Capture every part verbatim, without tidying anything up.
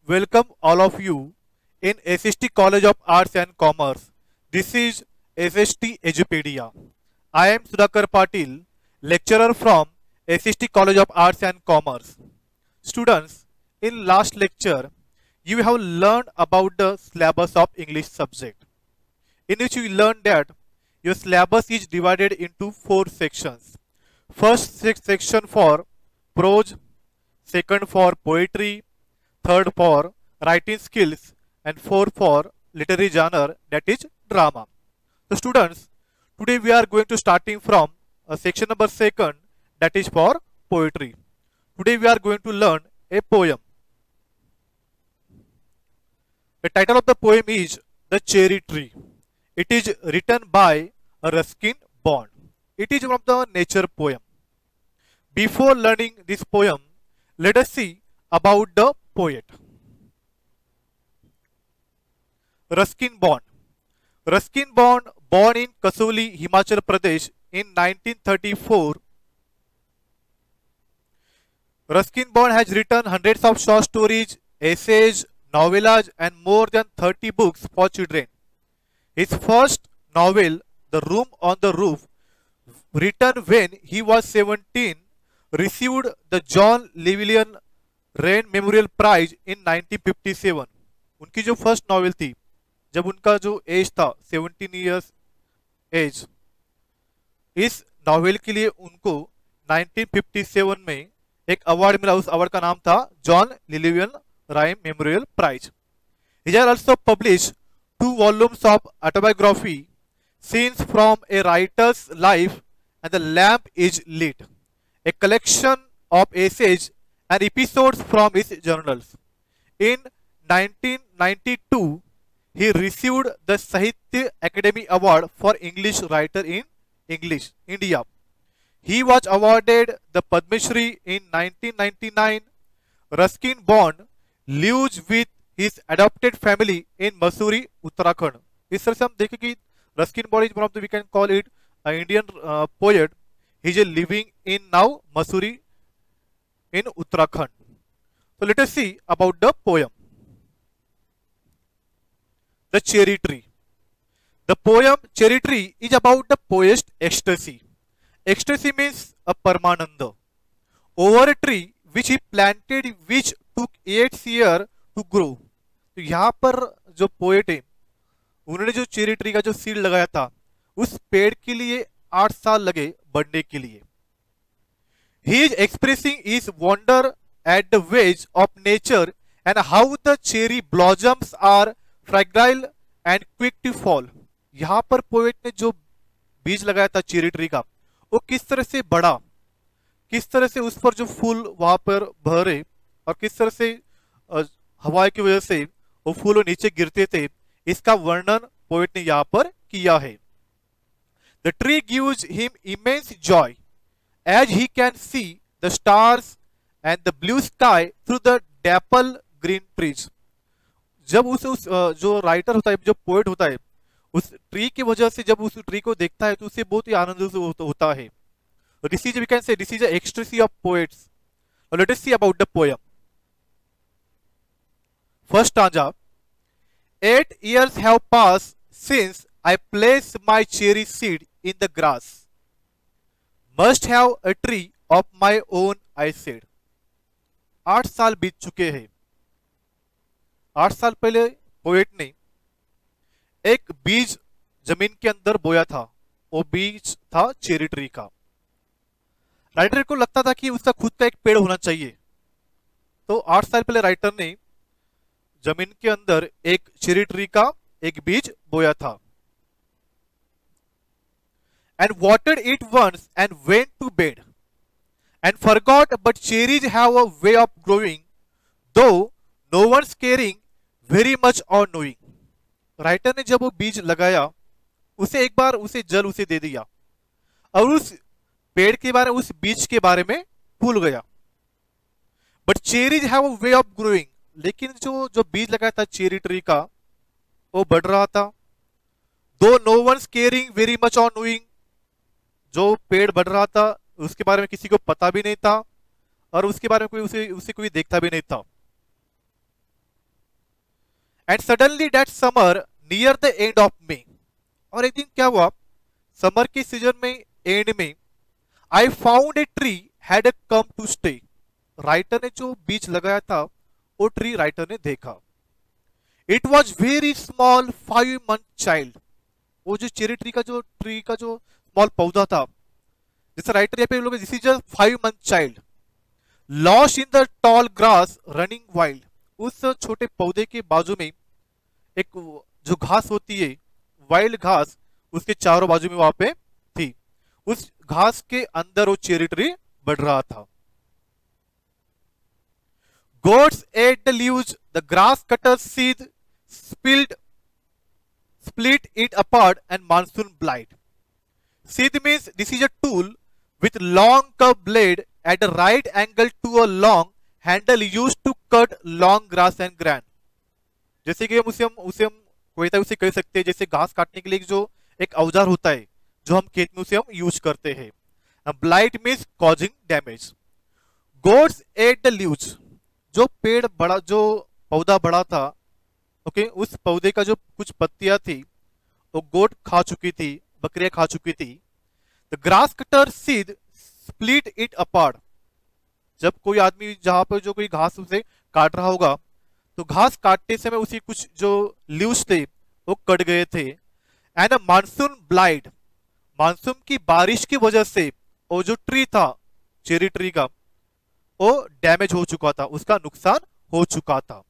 Welcome all of you in S S T College of Arts and Commerce. This is S S T Edupedia. I am Sudhakar Patil, lecturer from S S T College of Arts and Commerce. Students, in last lecture, you have learned about the syllabus of English subject, in which you learned that your syllabus is divided into four sections. First section for prose, second for poetry, third for writing skills, and fourth for literary genre, that is drama. So students, today we are going to starting from uh, section number second, that is for poetry. Today we are going to learn a poem. The title of the poem is The Cherry Tree. It is written by Ruskin Bond. It is one of the nature poem. Before learning this poem, let us see about the poet. Ruskin Bond. Ruskin Bond, born in Kasauli, Himachal Pradesh in nineteen thirty-four. Ruskin Bond has written hundreds of short stories, essays, novellas, and more than thirty books for children. His first novel, The Room on the Roof, written when he was seventeen, received the John Llewellyn Rhys memorial prize in nineteen fifty seven. उनकी जो first novel थी, जब उनका जो age था seventeen years age, इस novel के लिए उनको नाइनटीन फिफ्टी सेवन में एक अवार्ड मिला. उस अवार्ड का नाम था John Llewellyn Rhys memorial prize. He has also published two volumes of autobiography, scenes from a writer's life and the lamp is lit, a collection of essays and episodes from his journals. In nineteen ninety-two, he received the Sahitya Academy Award for English Writer in English, India. He was awarded the Padma Shri in nineteen ninety-nine. Ruskin Bond lives with his adopted family in Mussoorie, Uttarakhand. इस तरह से हम देखें कि Ruskin Bond is one of the, we can call it an Indian uh, poet. He is living in now Mussoorie in Uttarakhand. So let us see about the poem. The Cherry Tree. The poem Cherry Tree is about the poet's ecstasy. Ecstasy means a Paramananda over a tree which he planted, which took eight years to grow. तो यहाँ पर जो poet है, उन्होंने जो cherry tree का जो seed लगाया था, उस पेड़ के लिए आठ साल लगे बढ़ने के लिए. He is expressing his wonder at the ways of nature and how the cherry blossoms are fragile and quick to fall. यहाँ पर पोएट ने जो बीज लगाया था चेरी ट्री का, वो किस तरह से बढ़ा, किस तरह से उस पर जो फूल वहां पर भरे, और किस तरह से हवा की वजह से वो फूल नीचे गिरते थे, इसका वर्णन पोएट ने यहाँ पर किया है. The tree gives him immense joy as he can see the stars and the blue sky through the dapple green trees. जब उस, उस जो राइटर होता है, जो पोएट होता है, उस ट्री की वजह से जब उस ट्री को देखता है तो उसे बहुत ही आनंद होता है. This is, we can say, this is the ecstasy of poets. Now let us see about the poem. First stanza. Eight years have passed since I placed my cherry seed in the grass. Must have a tree of my own, I said. आठ साल बीत चुके हैं. आठ साल पहले poet ने एक बीज जमीन के अंदर बोया था. वो बीज था चेरी ट्री का. राइटर को लगता था कि उसका खुद का एक पेड़ होना चाहिए, तो आठ साल पहले राइटर ने जमीन के अंदर एक चेरी ट्री का एक बीज बोया था. And watered it once and went to bed and forgot, but cherries have a way of growing, though no one's caring very much or knowing. Writer ने जब वो बीज लगाया, उसे एक बार उसे जल उसे दे दिया और उस पेड़ के बारे में, उस बीज के बारे में भूल गया. But cherries have a way of growing, लेकिन जो जो बीज लगाया था चेरी ट्री का, वो बढ़ रहा था. Though no one's caring very much on knowing, जो पेड़ बढ़ रहा था उसके बारे में किसी को पता भी नहीं था और उसके बारे में कोई उसे उसे कोई देखता भी नहीं था. And suddenly that summer near the end of May, और एक दिन क्या हुआ, समर के सीजन में एंड में, I found a tree had come to stay. Writer ने जो बीज लगाया था वो ट्री राइटर ने देखा। It was very small five month child. वो जो चेरी ट्री का जो ट्री का जो स्मॉल पौधा था, जैसे राइटर यहाँ पे लोग this is just five month child lost in the tall grass running wild. उस छोटे पौधे के बाजू में एक जो घास होती है, वाइल्ड घास, उसके चारों बाजू में वहां पे थी। उस घास के अंदर वो चेरी ट्री बढ़ रहा था। Goats ate the leaves, the grass cutter scythe spilled split it apart and monsoon blight. Seed means this is a tool with long curved blade at a right angle to a long handle used to cut long grass and grain. जैसे कि हम उसे हम उसे हम कोई उसे कह सकते हैं जैसे घास काटने के लिए जो एक औजार होता है जो हम खेत में उसे हम यूज करते हैं। Blight means causing damage. Goats ate the leaves, जो पेड़ बड़ा जो पौधा बड़ा था, ओके okay, उस पौधे का जो कुछ पत्तियां थी वो गोट खा चुकी थी, बकरियां खा चुकी थी। The grass cutter scythe split it apart. जब कोई आदमी जहां पर जो कोई घास उसे काट रहा होगा तो घास काटते समय उसी कुछ जो लीव्स थे वो कट गए थे। And a monsoon blight, monsoon की बारिश की वजह से वो जो ट्री था चेरी ट्री का वो डैमेज हो चुका था, उसका नुकसान हो चुका था।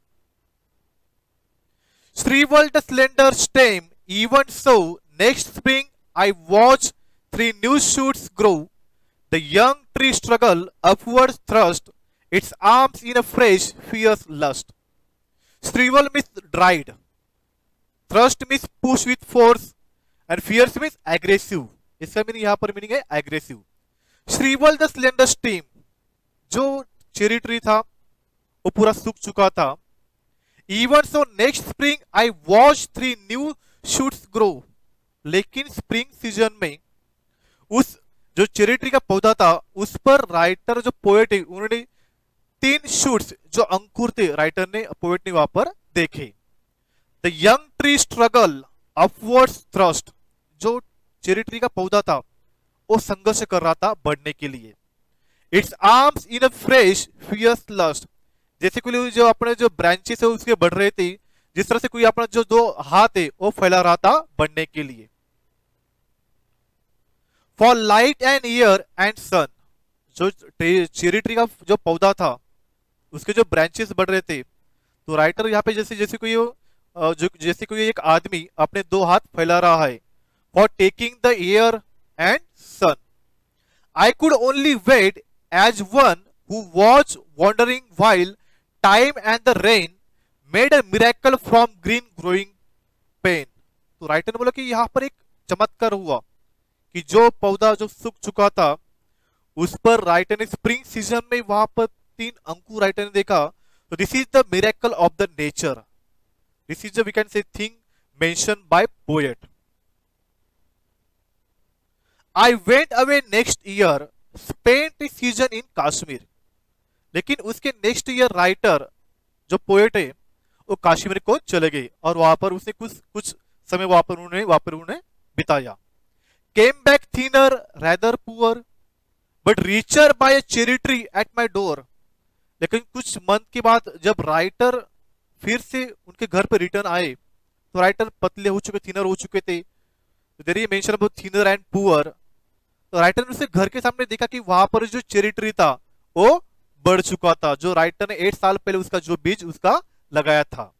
Shriveled the slender stem, even so, next spring I watch three new shoots grow. The young tree struggle upward thrust, its arms in a fresh, fierce lust. Shrivel means dried. Thrust means push with force. And fierce means aggressive. इसका meaning यहाँ पर meaning है aggressive. Shrivel the slender stem, जो cherry tree था वो पूरा सूख चुका था। Even so, next spring I watched three new shoots grow. लेकिन स्प्रिंग सीजन में उस जो चेरी ट्री का पौधा था उस पर राइटर जो पोएट है उन्होंने तीन शूट्स जो अंकुर थे राइटर ने पोएट ने वहां पर देखे। The young tree struggle upwards thrust, जो चेरी ट्री का पौधा था वो संघर्ष कर रहा था बढ़ने के लिए। Its arms in a fresh fierce lust, जैसे कोई जो अपने जो ब्रांचेस है उसके बढ़ रहे थे, जिस तरह से कोई अपना जो दो हाथ है वो फैला रहा था बढ़ने के लिए। For light and air and sun, जो चेरी ट्री का जो पौधा था उसके जो ब्रांचेस बढ़ रहे थे, तो राइटर यहाँ पे जैसे जैसे कोई जो जैसे कोई एक आदमी अपने दो हाथ फैला रहा है। For taking the air and sun, I could only wait as one who was wondering while time and the rain made a miracle from green growing pain. तो राइटर ने बोला कि यहाँ पर एक चमत्कार हुआ कि जो पौधा जो सूख चुका था उस पर राइटर ने स्प्रिंग सीजन में वहां पर तीन अंकुर राइटर ने देखा। तो this is the miracle of the nature, this is we can say thing mention by poet. I went away next year spent season in Kashmir, लेकिन उसके नेक्स्ट ईयर राइटर जो पोएट है वो कश्मीर को चले गए और वहां पर उसने कुछ कुछ समय वहां पर उन्होंने वहां पर उन्होंने बिताया। Came back thinner rather poor but richer by a cherry tree at my door. लेकिन कुछ मंथ के बाद जब राइटर फिर से उनके घर पर रिटर्न आए तो राइटर पतले हो चुके, थिनर हो चुके थे। There is mention about thinner and poor. तो राइटर ने उसे घर के सामने देखा कि वहां पर जो चेरी ट्री था वो बढ़ चुका था, जो राइटर ने एट साल पहले उसका जो बीज उसका लगाया था।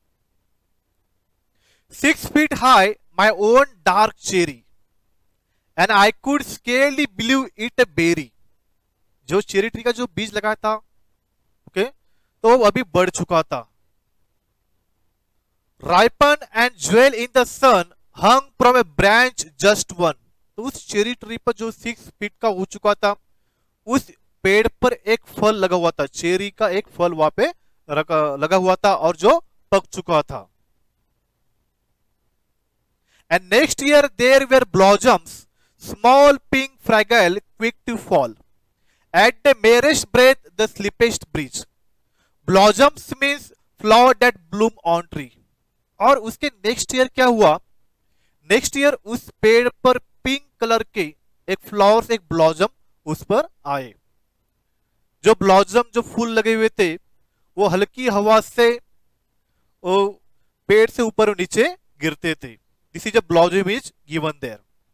Six feet high my own dark cherry and I could scarcely believe it a berry. जो चेरी ट्री का जो बीज लगाया था ओके तो वो अभी बढ़ चुका था। Ripen and jewel in the sun hung from a branch just one. तो उस चेरी ट्री पर जो सिक्स फीट का हो चुका था उस पेड़ पर एक फल लगा हुआ था, चेरी का एक फल वहां पे लगा हुआ था और जो पक चुका था। And next year there were blossoms small pink fragile quick to fall at the merest breath the slightest breeze. Blossoms means flower that bloom on tree. और उसके नेक्स्ट ईयर क्या हुआ, नेक्स्ट ईयर उस पेड़ पर पिंक कलर के एक flowers, एक ब्लॉसम उस पर आए। जो ब्लॉसम, जो फूल लगे हुए थे, वो हल्की हवा से वो पेड़ से ऊपर और नीचे गिरते थे। This is a blossom is given there.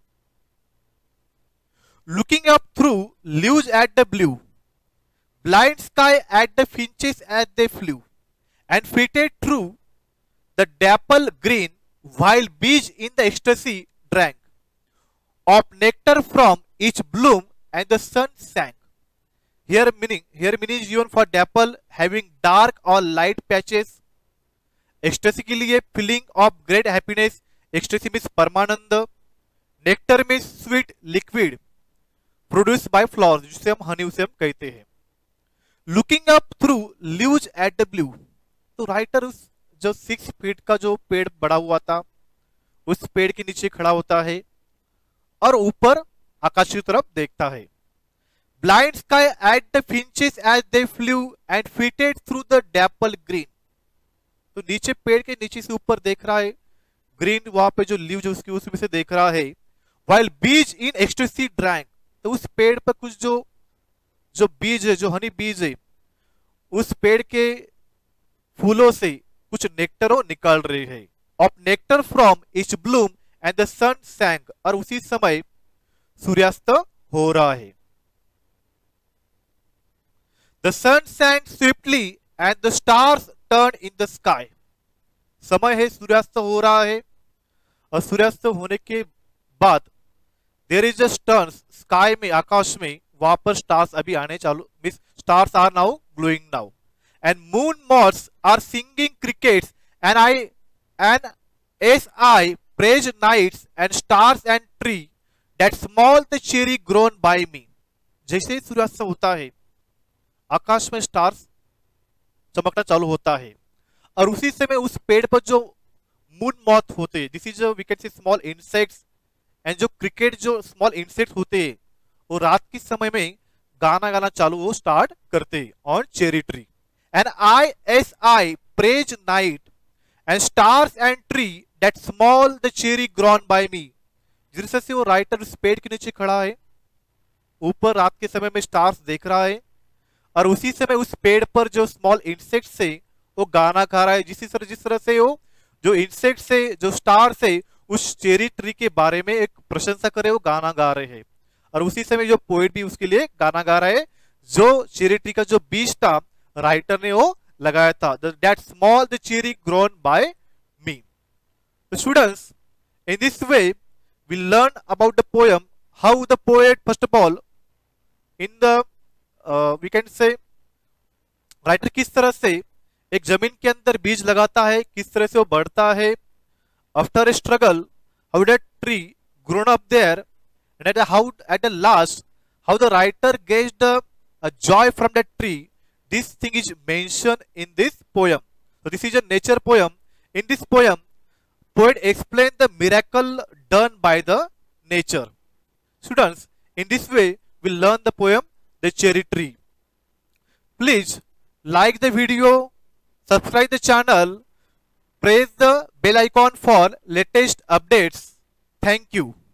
Looking up through leaves at the blue, blind sky at the finches as they flew, and flitted through the dapple green, while bees in the ecstasy drank of nectar from each bloom, and the sun sank. Here meaning, here meaning is given for dapple having dark or light patches. Ecstasy के लिए feeling of great happiness. Ecstasy means Parmanand. Nectar means sweet liquid produced by flowers, जिसे हम honey उसे हम कहते हैं. Looking up through leaves at the blue, तो writer उस जो सिक्स फीट का जो पेड़ बड़ा हुआ था उस पेड़ के नीचे खड़ा होता है और ऊपर आकाश की तरफ देखता है। Blind sky at the finches as they flew and flitted through the dappled green, तो नीचे पेड़ के नीचे से ऊपर देख रहा है, ग्रीन वहां पे जो लीव जो उसकी उसमें से देख रहा है। वाइल बीज इन एक्सटेसी ड्रैंक, तो उस पेड़ पर कुछ जो जो बीज है, जो हनी बीज है, उस पेड़ के फूलों से कुछ नेक्टरों निकाल रहे हैं। Of nectar from each bloom and the sun sank, और उसी समय सूर्यास्त हो रहा है। The sun sank swiftly and the stars turn in the sky, समय है सूर्यास्त हो रहा है और सूर्यास्त होने के बाद there is a turn, sky में, आकाश में वहां पर स्टार्स अभी आने चालू, means stars are now glowing now, and moon moths are singing crickets and I and as I praise nights and stars and tree that small the cherry grown by me. जैसे सूर्यास्त होता है आकाश में stars चमकना चालू होता है और उसी समय उस पेड़ पर जो मून मॉथ होते हैं, this is we can say small insects, and जो क्रिकेट जो स्मॉल इंसेक्ट होते हैं वो रात के समय में गाना गाना चालू वो स्टार्ट करते हैं on cherry tree. And I as I praise night and stars and tree that small the cherry grown by me, जिस से वो राइटर उस पेड़ के नीचे खड़ा है, ऊपर रात के समय में स्टार्स देख रहा है और उसी समय उस पेड़ पर जो स्मॉल इंसेक्ट्स है वो गाना गा रहा है। जिस तरह जिस तरह से वो जो इंसेक्ट्स है, जो स्टार्स है, उस चेरी ट्री के बारे में एक प्रशंसा करे, वो गाना गा रहे हैं। और उसी समय जो पोएट भी उसके लिए गाना गा रहा है, जो चेरी ट्री का जो बीज था राइटर ने वो लगाया था, that small the cherry grown by me. Students, in this way we learn about the poem, how the poet first of all in the we can say writer किस तरह से एक जमीन के अंदर बीज लगाता है, किस तरह से वो बढ़ता है। After a struggle how that tree grown up there, and at the how at the last how the writer gauged a, a joy from that tree. This thing is mentioned in this poem. So this is a nature poem. In this poem, poet explained the miracle done by the nature. Students, in this way we learn the poem The Cherry Tree. Please like the video, subscribe the channel, press the bell icon for latest updates. Thank you.